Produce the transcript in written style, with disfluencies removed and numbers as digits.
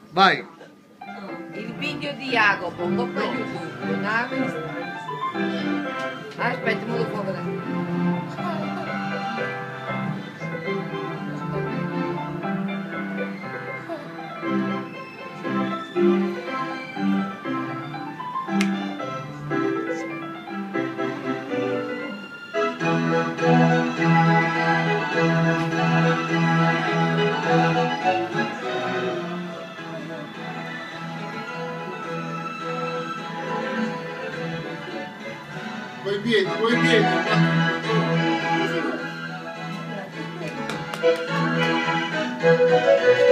Vai. Il video di Jacopo, un po' YouTube, non ha visto? Aspetta, me lo fa vedere. Coi piedi, ma...